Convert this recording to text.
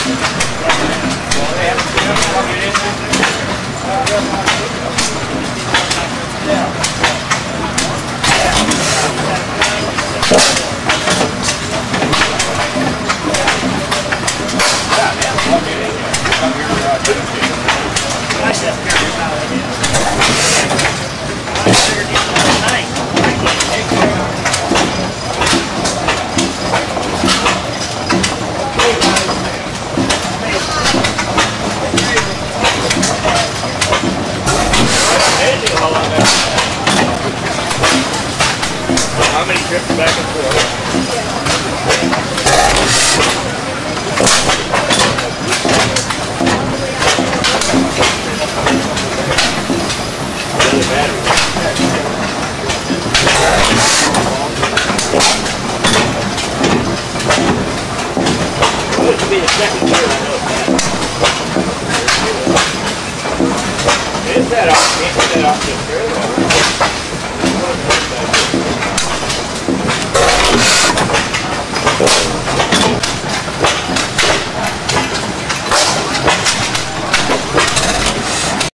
How many trips back and forth? This will be the second year I know that. Is that off? Can't get that off this trailer.